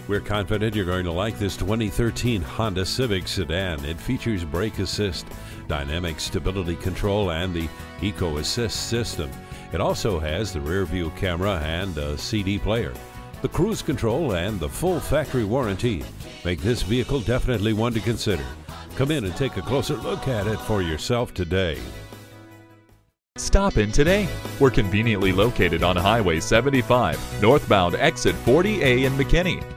We're confident you're going to like this 2013 Honda Civic Sedan. It features brake assist, dynamic stability control, and the Eco Assist system. It also has the rear view camera and a CD player. The cruise control and the full factory warranty make this vehicle definitely one to consider. Come in and take a closer look at it for yourself today. Stop in today. We're conveniently located on Highway 75, northbound exit 40A in McKinney.